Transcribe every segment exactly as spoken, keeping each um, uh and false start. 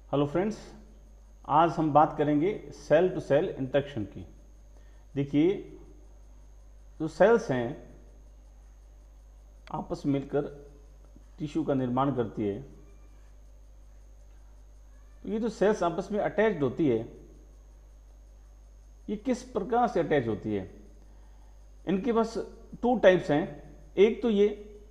Hello friends, आज हम बात करेंगे सेल टू सेल इंटरेक्शन की। देखिए, जो सेल्स हैं आपस में मिलकर टिश्यू का निर्माण करती है। तो ये जो सेल्स आपस में अटैच्ड होती है, ये किस प्रकार से अटैच होती है? इनके पास टू टाइप्स हैं। एक तो ये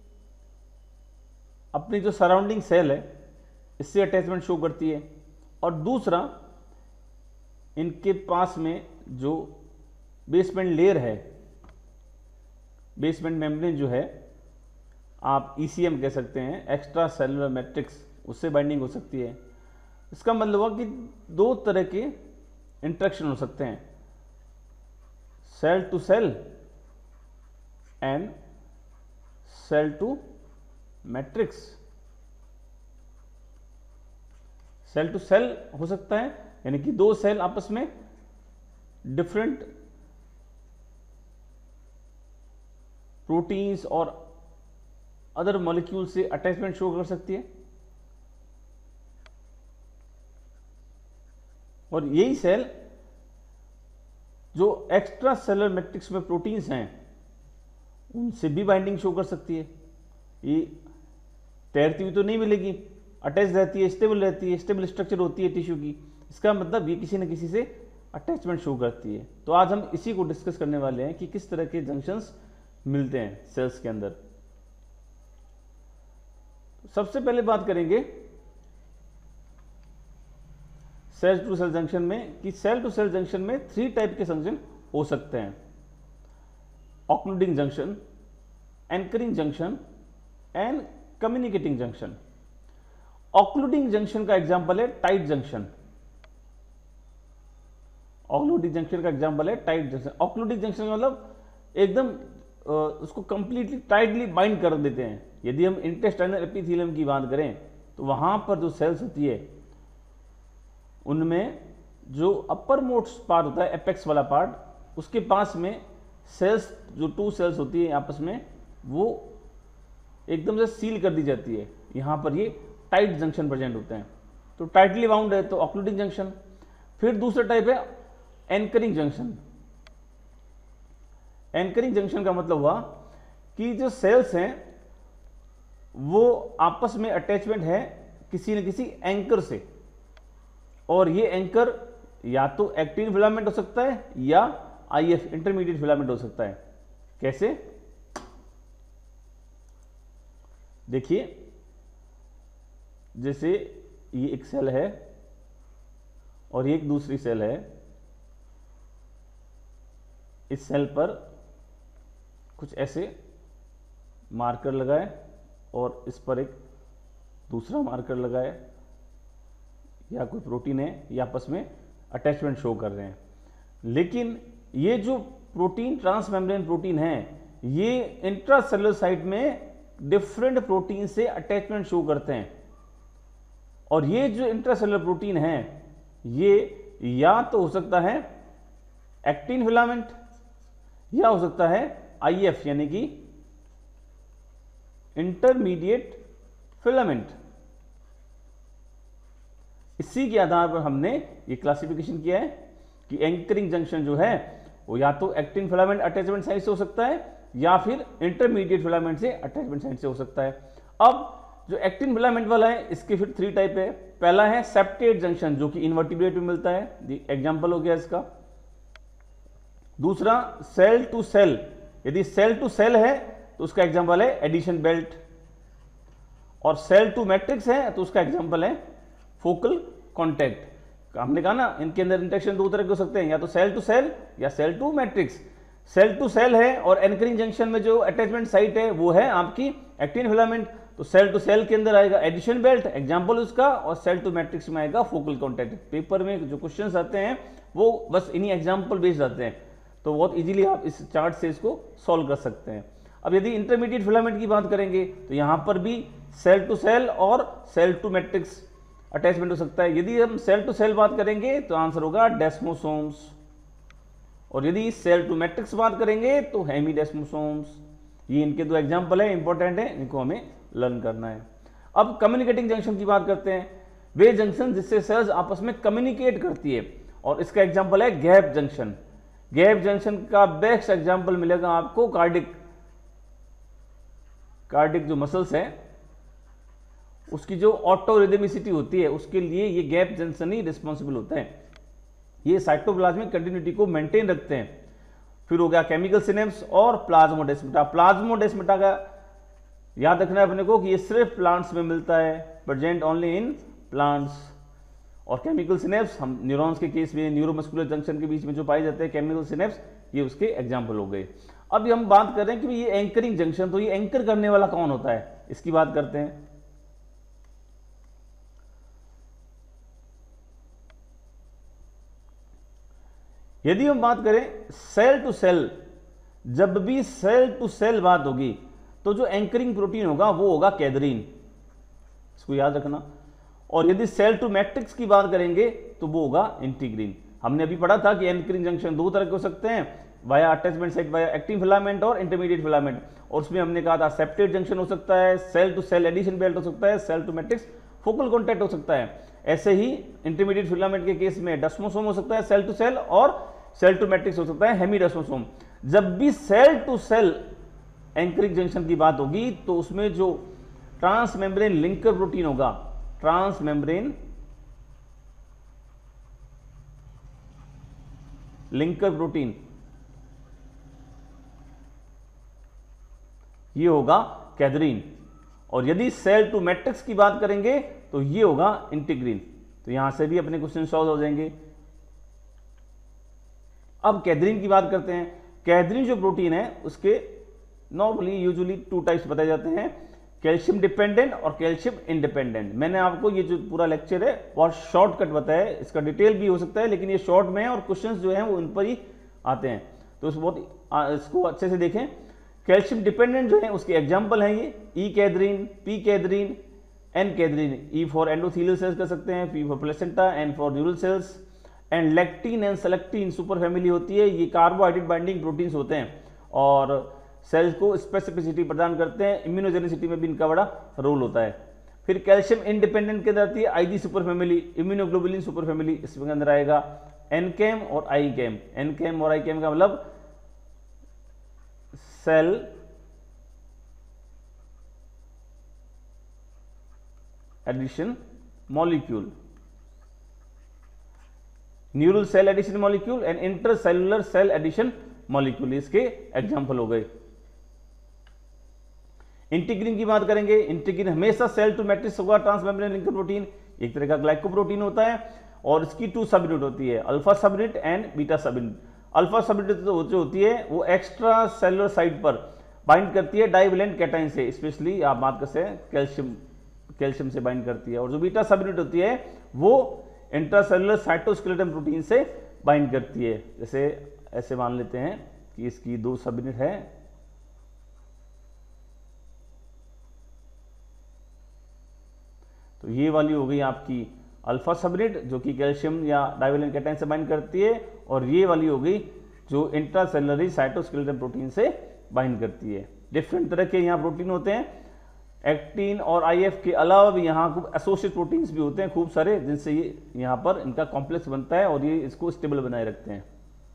अपनी जो सराउंडिंग सेल है इससे अटैचमेंट शो करती है, और दूसरा इनके पास में जो बेसमेंट लेयर है, बेसमेंट मेम्ब्रेन जो है, आप ईसीएम कह सकते हैं, एक्स्ट्रा सेलुलर मैट्रिक्स, उससे बाइंडिंग हो सकती है। इसका मतलब हुआ कि दो तरह के इंटरेक्शन हो सकते हैं, cell to cell and cell to matrix. Cell to cell हो सकता है, यानी कि दो सेल आपस में डिफरेंट प्रोटीन्स और अदर मॉलिक्यूल से अटैचमेंट शो कर सकती है, और यही सेल जो एक्स्ट्रा सेलुलर मैट्रिक्स में प्रोटीन्स हैं उनसे भी बाइंडिंग शो कर सकती है। ये तैरती हुई तो नहीं मिलेगी, अटैच रहती है, स्टेबल रहती है, स्टेबल स्ट्रक्चर होती है टिश्यू की। इसका मतलब ये किसी न किसी से अटैचमेंट शो करती है। तो आज हम इसी को डिस्कस करने वाले हैं कि किस तरह के जंक्शंस मिलते हैं सेल्स के अंदर। सबसे पहले बात करेंगे सेल टू सेल जंक्शन में कि सेल टू सेल जंक्शन में थ्री टाइप के जंक्शन हो सकते हैं: occluding junction, anchoring junction and communicating junction. Occluding junction का एग्जांपल है टाइट जंक्शन। ऑक्लूडिंग जंक्शन का एग्जांपल है टाइट जंक्शन। ऑक्लूडिंग जंक्शन का मतलब एकदम उसको कंप्लीटली टाइटली बाइंड कर देते हैं। यदि हम इंटेस्टाइनल एपिथेलियम की बात करें तो वहां पर जो सेल्स होती है उनमें जो अपर मोस्ट पार्ट होता है, एपेक्स वाला पार्ट, उसके पास में सेल्स, जो टू सेल्स होती है आपस में, वो एकदम से सील कर दी जाती है। यहां पर ये टाइट जंक्शन प्रेजेंट होते हैं, तो टाइटली बाउंड है तो ऑक्लूडिंग जंक्शन। फिर दूसरा टाइप है एंकरिंग जंक्शन। एंकरिंग जंक्शन का मतलब हुआ कि जो सेल्स हैं वो आपस में अटैचमेंट है किसी न किसी एंकर से, और ये एंकर या तो एक्टिन फिलामेंट हो सकता है या आईएफ, इंटरमीडिएट फिलामेंट हो सकता है। कैसे? देखिए, जैसे ये एक सेल है और ये एक दूसरी सेल है। इस सेल पर कुछ ऐसे मार्कर लगाए और इस पर एक दूसरा मार्कर लगाए, या कोई प्रोटीन है, ये आपस में अटैचमेंट शो कर रहे हैं। लेकिन ये जो प्रोटीन, ट्रांसमेम्ब्रेन प्रोटीन है, ये इंट्रासेलुलर साइट में डिफरेंट प्रोटीन से अटैचमेंट शो करते हैं, और ये जो इंट्रासेलुलर प्रोटीन है ये या तो हो सकता है एक्टिन फिलामेंट या हो सकता है आईएफ, यानी कि इंटरमीडिएट फिलामेंट। इसी के आधार पर हमने ये क्लासिफिकेशन किया है कि एंकरिंग जंक्शन जो है वो या तो एक्टिन फिलामेंट अटैचमेंट साइट से हो सकता है या फिर इंटरमीडिएट फिलामेंट से अटैचमेंट साइट से हो सकता है। अब जो एक्टिन फिलामेंट वाला है, इसके फिर थ्री टाइप है। पहला है सेप्टेट जंक्शन, जो कि इनवर्टिब्रेट में मिलता है, एग्जांपल हो गया इसका। दूसरा सेल टू सेल, यदि सेल टू सेल है तो उसका एग्जांपल है एडिशन बेल्ट, और सेल टू मैट्रिक्स है तो उसका एग्जांपल है फोकल कॉन्टैक्ट। हमने कहा ना, इनके अंदर इंटरेक्शन दो तरह के हो सकते हैं, या तो सेल टू सेल या cell to matrix. Cell to cell है और एंकरिंग जंक्शन में जो अटैचमेंट साइट है वो है आपकी एक्टिन फिलामेंट, तो सेल टू सेल के अंदर आएगा एडिशन बेल्ट, एग्जांपल उसका, और सेल टू मैट्रिक्स में आएगा फोकल कॉन्टैक्ट। पेपर में जो क्वेश्चंस आते हैं वो बस इन्हीं एग्जांपल बेस्ड आते हैं, तो बहुत इजीली आप इस चार्ट से इसको सॉल्व कर सकते हैं। अब यदि इंटरमीडिएट फिलामेंट की बात करेंगे तो यहां पर भी सेल टू सेल और सेल टू मैट्रिक्स अटैचमेंट हो सकता है। यदि हम सेल टू सेल बात करेंगे तो आंसर होगा डेस्मोसोम्स, और यदि सेल टू मैट्रिक्स बात करेंगे तो हेमीडेस्मोसोम्स। ये इनके दो एग्जाम्पल है, इंपॉर्टेंट है, इनको हमें लर्न करना है। अब कम्युनिकेटिंग जंक्शन की बात करते हैं। वे जंक्शन जिससे सेल्स आपस में कम्युनिकेट करती है, और इसका एग्जांपल है गैप जंक्शन। गैप जंक्शन का बेस्ट एग्जांपल मिलेगा आपको कार्डिक कार्डिक जो मसल्स है उसकी जो ऑटो रिदमिसिटी होती है उसके लिए ये गैप जंक्शन ही रिस्पॉन्सिबल होते हैं। ये साइटोप्लाज्मिक कंटिन्यूटी को मेंटेन रखते हैं। फिर हो गया केमिकल सिनेप्स और प्लाज्मोडेस्माटा। प्लाज्मोडेस्माटा का याद रखना है अपने को कि ये सिर्फ प्लांट्स में मिलता है, प्रेजेंट ओनली इन प्लांट्स। और केमिकल सिनेप्स हम न्यूरॉन्स के केस में न्यूरोमस्कुलर जंक्शन के बीच में जो पाए जाते हैं केमिकल सिनेप्स, ये उसके एग्जाम्पल हो गए। अब हम बात कर रहे हैं कि ये एंकरिंग जंक्शन, तो ये एंकर करने वाला कौन होता है, इसकी बात करते हैं। यदि हम बात करें सेल टू सेल, जब भी सेल टू सेल बात होगी तो जो एंकरिंग प्रोटीन होगा वो होगा कैदरीन, इसको याद रखना। और यदि सेल टू मैट्रिक्स की बात करेंगे तो वो होगा इंटीग्रीन। हमने अभी पढ़ा था कि एंकरिंग जंक्शन दो तरह के हो सकते हैं, via attachment site via actin filament और इंटरमीडिएट फिलामेंट। और उसमें हमने कहा था सेप्टेट जंक्शन हो सकता है, cell to cell adhesion belt हो सकता है, cell to matrix focal contact हो सकता है। ऐसे ही इंटरमीडिएट फिलामेंट के केस में डस्मोसोम हो सकता है सेल टू सेल, और सेल टू मैट्रिक्स हो सकता है हेमीडस्मोसोम। जब भी cell to cell anchoring junction की बात होगी तो उसमें जो ट्रांस मेम्ब्रेन लिंकर प्रोटीन होगा, ट्रांस मेम्ब्रेन लिंकर प्रोटीन, ये होगा कैदरीन। और यदि सेल टू मैट्रिक्स की बात करेंगे तो ये होगा इंटीग्रीन। तो यहां से भी अपने क्वेश्चन सॉल्व हो जाएंगे। अब कैदरीन की बात करते हैं। कैदरीन जो प्रोटीन है उसके नॉर्मली यूजुअली टू टाइप्स बताए जाते हैं, कैल्शियम डिपेंडेंट और कैल्शियम इंडिपेंडेंट। मैंने आपको ये जो पूरा लेक्चर है बहुत शॉर्टकट बताया है, इसका डिटेल भी हो सकता है लेकिन ये शॉर्ट में है और क्वेश्चंस जो हैं वो उन पर ही आते हैं, तो इस बहुत इसको अच्छे से देखें। कैल्शियम डिपेंडेंट जो है उसके एग्जाम्पल हैं ये E cadherin, P cadherin, N cadherin. E for endothelial cells कर सकते हैं, P for placenta, N for neural cells. And lectin and selectin super family होती है, ये कार्बोहाइड्रेट बाइंडिंग प्रोटीन्स होते हैं और सेल्स को स्पेसिफिसिटी प्रदान करते हैं। इम्यूनोजेनिसिटी में भी इनका बड़ा रोल होता है। फिर कैल्शियम इंडिपेंडेंट के अंदर आती है IG super family, immunoglobulin super family, इसमें अंदर आएगा एनकेम और आई कैम। एनकेम और आई कैम का मतलब cell adhesion molecule, neural cell adhesion molecule and intercellular cell adhesion molecule, इसके एग्जाम्पल हो गए। इंटीग्रीन की बात करेंगे। इंटीग्रीन हमेशा सेल टू मैट्रिक्स होगा, ट्रांसमेम्ब्रेन लिंकर प्रोटीन, एक तरह का ग्लाइकोप्रोटीन होता है और इसकी टू सब यूनिट होती है, alpha sub unit and beta sub unit. Alpha sub unit जो होती है वो एक्स्ट्रा सेलुलर साइट पर बाइंड करती है डाइवेलेंट कैटाइन से, स्पेशली आप बात करते हैं कैल्शियम कैल्शियम से बाइंड करती है। और जो बीटा सब यूनिट होती है वो इंट्रासेलुलर साइटोस्केलेटन प्रोटीन से बाइंड करती है। जैसे ऐसे मान लेते हैं कि इसकी दो सब यूनिट है, तो ये वाली हो गई आपकी अल्फा सब यूनिट जो कि कैल्शियम या डाइवेलेंट कैटाइन से बाइंड करती है, और ये वाली हो गई जो इंट्रासेलुलर साइटोस्केलेटन प्रोटीन से बाइंड करती है। डिफरेंट तरह के यहाँ प्रोटीन होते हैं, एक्टिन और आईएफ के अलावा भी यहाँ खूब एसोसिएट प्रोटीन्स भी होते हैं खूब सारे, जिनसे ये यहाँ पर इनका कॉम्प्लेक्स बनता है और ये इसको स्टेबल बनाए रखते हैं।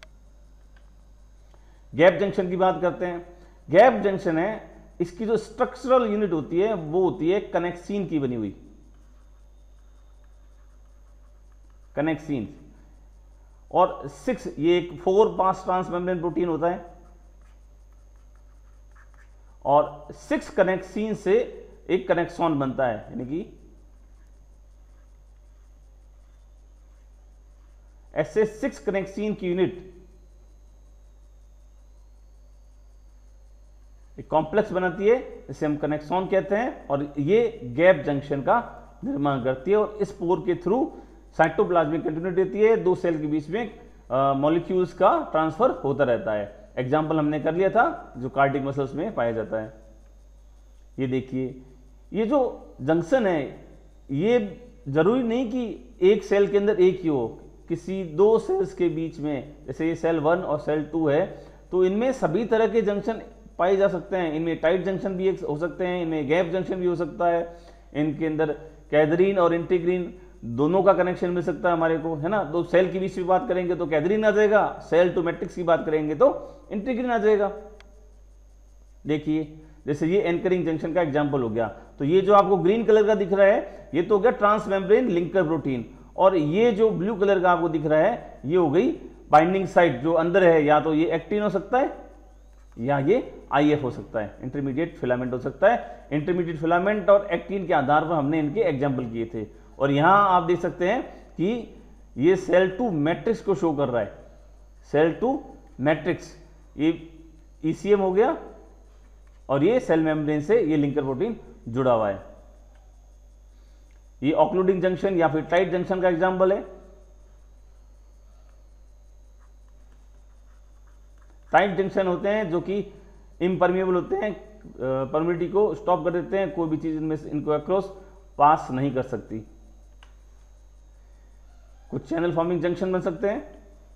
गैप जंक्शन की बात करते हैं। गैप जंक्शन है, इसकी जो स्ट्रक्चरल यूनिट होती है वो होती है कनेक्सिन की बनी हुई, कनेक्सिन। और सिक्स, ये एक फोर पास ट्रांसमेम्ब्रेन प्रोटीन होता है और सिक्स कनेक्सिन से एक कनेक्सॉन बनता है, यानी कि ऐसे सिक्स कनेक्सिन की यूनिट एक कॉम्प्लेक्स बनाती है, इसे हम कनेक्सॉन कहते हैं, और ये गैप जंक्शन का निर्माण करती है और इस पोर के थ्रू साइटोप्लाज्मिक कंटिन्यूटी होती है, दो सेल के बीच में मॉलिक्यूल्स का ट्रांसफर होता रहता है। एग्जाम्पल हमने कर लिया था जो कार्डिक मसल्स में पाया जाता है। ये देखिए, ये जो जंक्शन है ये जरूरी नहीं कि एक सेल के अंदर एक ही हो, किसी दो सेल्स के बीच में, जैसे ये सेल वन और सेल टू है, तो इनमें सभी तरह के जंक्शन पाए जा सकते हैं। इनमें टाइट जंक्शन भी हो सकते हैं, इनमें गैप जंक्शन भी हो सकता है, इनके अंदर कैदरीन और इंटीग्रीन दोनों का कनेक्शन मिल सकता है हमारे को, है ना। तो सेल के बीच में बात करेंगे तो कैथरीन आ जाएगा, सेल टू मैट्रिक्स की बात करेंगे तो इंटीग्रीन आ जाएगा। देखिए जैसे ये एंकरिंग जंक्शन का एग्जांपल हो गया, तो ये जो आपको ग्रीन कलर का दिख रहा है ये तो हो गया ट्रांसमेम्ब्रेन लिंकर प्रोटीन, और ये जो ब्लू कलर का आपको दिख रहा है ये हो गई बाइंडिंग साइट जो अंदर है, या तो ये एक्टिन हो सकता है या ये आईएफ हो सकता है, इंटरमीडिएट फिलामेंट हो सकता है। इंटरमीडिएट फिलामेंट और एक्टिन के आधार पर हमने इनके एग्जाम्पल किए थे। और यहां आप देख सकते हैं कि ये सेल टू मैट्रिक्स को शो कर रहा है, सेल टू मैट्रिक्स, ये ईसीएम हो गया और ये सेल मेम्ब्रेन से ये लिंकर प्रोटीन जुड़ा हुआ है। ये ऑक्लूडिंग जंक्शन या फिर टाइट जंक्शन का एग्जांपल है। टाइट जंक्शन होते हैं जो कि इम्परमिएबल होते हैं, परमिटिविटी को स्टॉप कर देते हैं, कोई भी चीज इनमें इनको अक्रॉस पास नहीं कर सकती। कुछ चैनल फॉर्मिंग जंक्शन बन सकते हैं।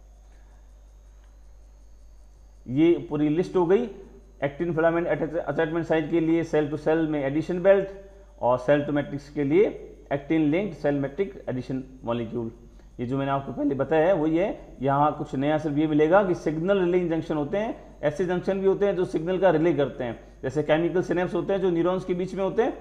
ये पूरी लिस्ट हो गई एक्टिन फिलामेंट अटैचमेंट साइट के लिए, सेल टू सेल में एडिशन बेल्ट, और सेल टू मैट्रिक्स के लिए actin linked cell matrix adhesion molecule. ये जो मैंने आपको पहले बताया है वही है। यहाँ कुछ नया सिर्फ ये मिलेगा कि सिग्नल रिलेइंग जंक्शन होते हैं, ऐसे जंक्शन भी होते हैं जो सिग्नल का रिले करते हैं, जैसे केमिकल सिनेप्स होते हैं जो न्यूरॉन्स के बीच में होते हैं,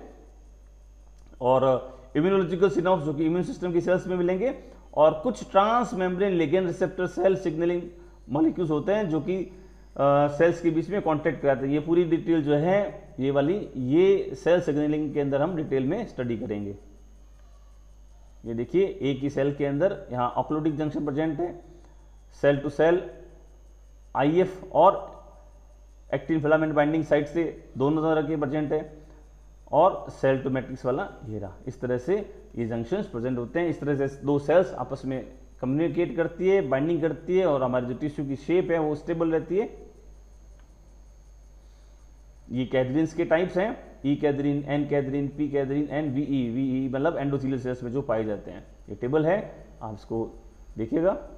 और इम्यूनोलॉजिकल सिनेप्स जो कि इम्यून सिस्टम की सेल्स में मिलेंगे, और कुछ trans membrane ligand receptor cell signalling molecules होते हैं जो कि सेल्स के बीच में कॉन्टैक्ट कराते हैं। ये पूरी डिटेल जो है ये वाली, ये सेल सिग्नलिंग के अंदर हम डिटेल में स्टडी करेंगे। ये देखिए एक ही सेल के अंदर यहाँ ऑक्लूडिक जंक्शन प्रेजेंट है, सेल टू सेल आईएफ और एक्टिन फिलामेंट बाइंडिंग साइट से दोनों तरह के प्रेजेंट है, और सेल टू मैट्रिक्स वाला ये रहा। इस तरह से ये जंक्शंस प्रेजेंट होते हैं। इस तरह से दो सेल्स आपस में कम्युनिकेट करती है, बाइंडिंग करती है, और हमारी जो टिश्यू की शेप है वो स्टेबल रहती है। ये कैथरीन्स के टाइप्स हैं, E cadherin, N cadherin, P cadherin, N VE, VE मतलब एंडोथेलियल सेल्स में जो पाए जाते हैं। ये टेबल है, आप इसको देखिएगा।